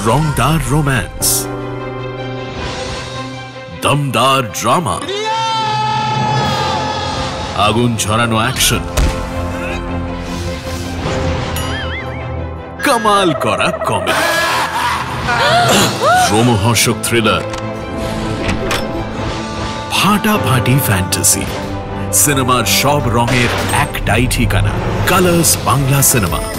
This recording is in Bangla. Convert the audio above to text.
রংদার রোম্যান্স, দমদার ড্রামা, আগুন ছড়ানো অ্যাকশন, কামাল করা কমেডি, রোমহর্ষক থ্রিলার, ফাটাফাটি ফ্যান্টাসি। সিনেমার সব রঙের একটাই ঠিকানা, কালার্স বাংলা সিনেমা।